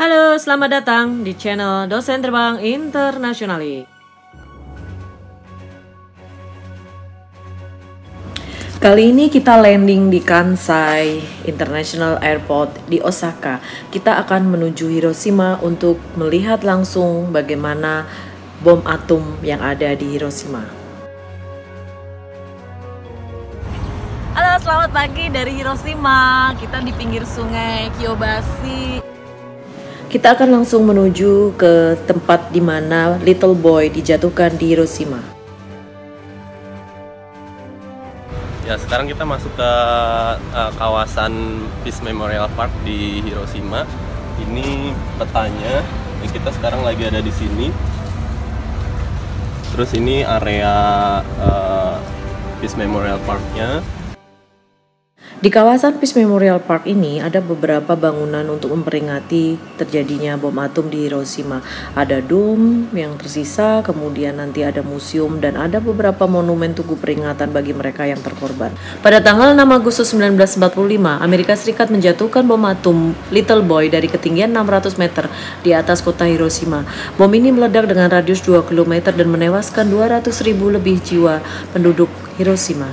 Halo, selamat datang di channel Dosen Terbang Internasionali. Kali ini kita landing di Kansai International Airport di Osaka. Kita akan menuju Hiroshima untuk melihat langsung bagaimana bom atom yang ada di Hiroshima. Halo, selamat pagi dari Hiroshima. Kita di pinggir sungai Kyobashi. Kita akan langsung menuju ke tempat di mana Little Boy dijatuhkan di Hiroshima. Ya, sekarang kita masuk ke kawasan Peace Memorial Park di Hiroshima. Ini petanya. Kita sekarang lagi ada di sini. Terus ini area Peace Memorial Park-nya. Di kawasan Peace Memorial Park ini ada beberapa bangunan untuk memperingati terjadinya bom atom di Hiroshima. Ada dom yang tersisa, kemudian nanti ada museum, dan ada beberapa monumen tugu peringatan bagi mereka yang terkorban. Pada tanggal 6 Agustus 1945, Amerika Serikat menjatuhkan bom atom Little Boy dari ketinggian 600 meter di atas kota Hiroshima. Bom ini meledak dengan radius 2 km dan menewaskan 200.000 lebih jiwa penduduk Hiroshima.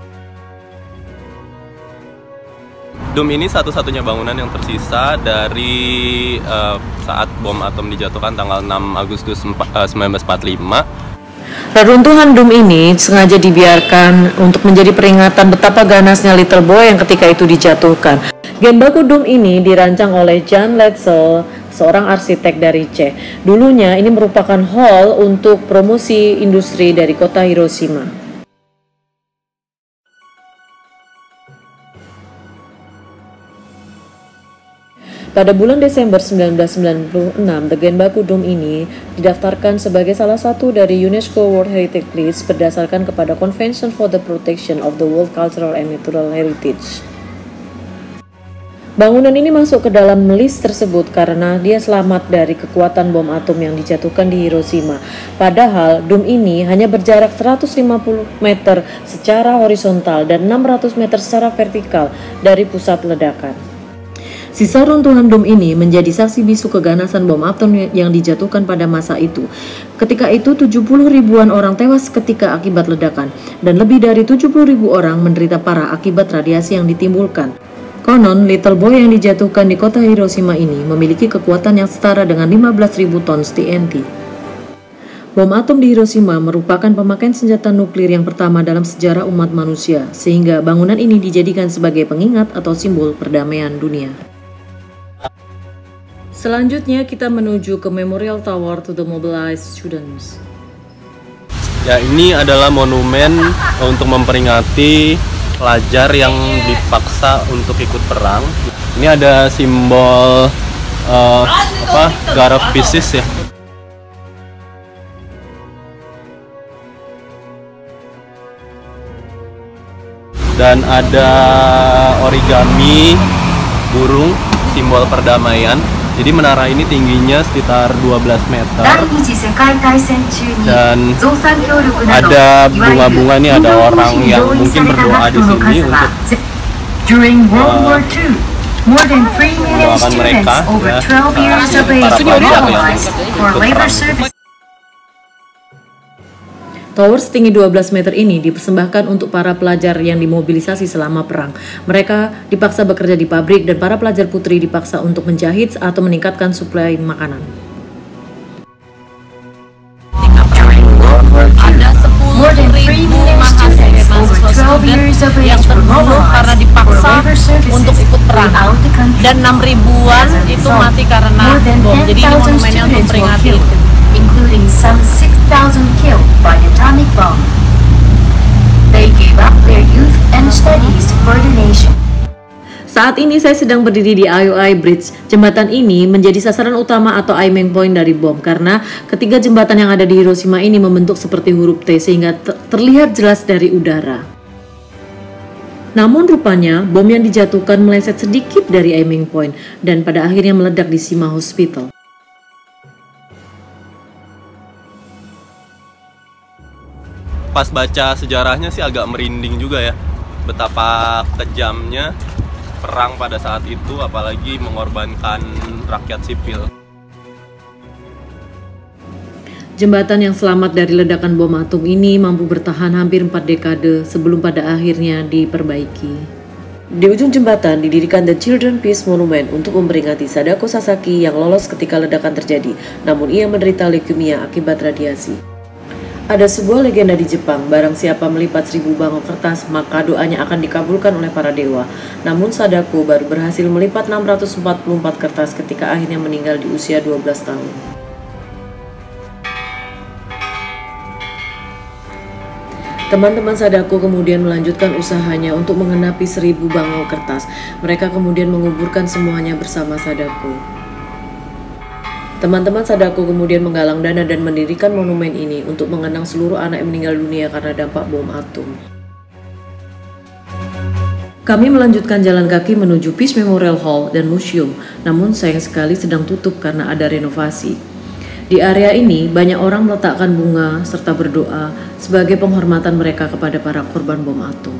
Dom ini satu-satunya bangunan yang tersisa dari saat bom atom dijatuhkan tanggal 6 Agustus 1945. Reruntuhan dom ini sengaja dibiarkan untuk menjadi peringatan betapa ganasnya Little Boy yang ketika itu dijatuhkan. Genbaku dom ini dirancang oleh Jan Letzel, seorang arsitek dari C. Dulunya ini merupakan hall untuk promosi industri dari kota Hiroshima. Pada bulan Desember 1996, The Genbaku Dome ini didaftarkan sebagai salah satu dari UNESCO World Heritage List berdasarkan kepada Convention for the Protection of the World Cultural and Natural Heritage. Bangunan ini masuk ke dalam list tersebut karena dia selamat dari kekuatan bom atom yang dijatuhkan di Hiroshima. Padahal dom ini hanya berjarak 150 meter secara horizontal dan 600 meter secara vertikal dari pusat ledakan. Sisa runtuhan dom ini menjadi saksi bisu keganasan bom atom yang dijatuhkan pada masa itu. Ketika itu 70 ribuan orang tewas ketika akibat ledakan, dan lebih dari 70 ribu orang menderita parah akibat radiasi yang ditimbulkan. Konon, Little Boy yang dijatuhkan di kota Hiroshima ini memiliki kekuatan yang setara dengan 15.000 ton TNT. Bom atom di Hiroshima merupakan pemakaian senjata nuklir yang pertama dalam sejarah umat manusia, sehingga bangunan ini dijadikan sebagai pengingat atau simbol perdamaian dunia. Selanjutnya kita menuju ke Memorial Tower to the Mobilized Students. Ya, ini adalah monumen untuk memperingati pelajar yang dipaksa untuk ikut perang. Ini ada simbol God of Pieces ya. Dan ada origami burung simbol perdamaian. Jadi menara ini tingginya sekitar 12 meter. Dan ada bunga-bunga, ini ada orang yang mungkin berdoa di sini untuk mendoakan mereka ya, para pelajar yang ikut perang. Tower setinggi 12 meter ini dipersembahkan untuk para pelajar yang dimobilisasi selama perang. Mereka dipaksa bekerja di pabrik dan para pelajar putri dipaksa untuk menjahit atau meningkatkan suplai makanan. Ada 10.000 mahasiswa yang terbunuh karena dipaksa untuk ikut perang, dan 6.000-an itu mati karena bom. Jadi ini monumennya untuk memperingati, including some 6,000 killed by atomic bomb. They gave up their youth and studies for the nation. Saat ini saya sedang berdiri di Aioi Bridge. Jembatan ini menjadi sasaran utama atau aiming point dari bom karena ketiga jembatan yang ada di Hiroshima ini membentuk seperti huruf T sehingga terlihat jelas dari udara. Namun rupanya bom yang dijatuhkan meleset sedikit dari aiming point dan pada akhirnya meledak di Shima Hospital. Pas baca sejarahnya sih agak merinding juga ya, betapa kejamnya perang pada saat itu, apalagi mengorbankan rakyat sipil. Jembatan yang selamat dari ledakan bom atom ini mampu bertahan hampir 4 dekade sebelum pada akhirnya diperbaiki. Di ujung jembatan didirikan The Children Peace Monument untuk memperingati Sadako Sasaki yang lolos ketika ledakan terjadi, namun ia menderita leukemia akibat radiasi. Ada sebuah legenda di Jepang, barang siapa melipat 1000 bangau kertas, maka doanya akan dikabulkan oleh para dewa. Namun Sadako baru berhasil melipat 644 kertas ketika akhirnya meninggal di usia 12 tahun. Teman-teman Sadako kemudian melanjutkan usahanya untuk mengenapi 1000 bangau kertas. Mereka kemudian menguburkan semuanya bersama Sadako. Teman-teman Sadako kemudian menggalang dana dan mendirikan monumen ini untuk mengenang seluruh anak yang meninggal dunia karena dampak bom atom. Kami melanjutkan jalan kaki menuju Peace Memorial Hall dan Museum, namun sayang sekali sedang tutup karena ada renovasi. Di area ini, banyak orang meletakkan bunga serta berdoa sebagai penghormatan mereka kepada para korban bom atom.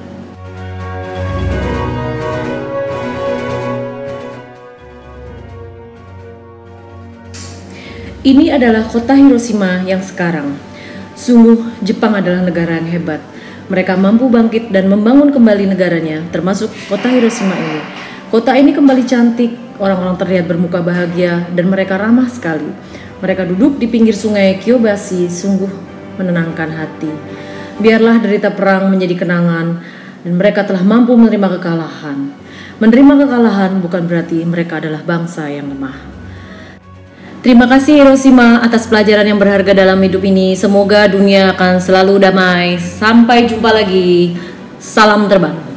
Ini adalah kota Hiroshima yang sekarang. Sungguh, Jepang adalah negara yang hebat. Mereka mampu bangkit dan membangun kembali negaranya, termasuk kota Hiroshima ini. Kota ini kembali cantik, orang-orang terlihat bermuka bahagia, dan mereka ramah sekali. Mereka duduk di pinggir sungai Kyobashi, sungguh menenangkan hati. Biarlah derita perang menjadi kenangan, dan mereka telah mampu menerima kekalahan. Menerima kekalahan bukan berarti mereka adalah bangsa yang lemah. Terima kasih Hiroshima atas pelajaran yang berharga dalam hidup ini. Semoga dunia akan selalu damai. Sampai jumpa lagi. Salam terbang.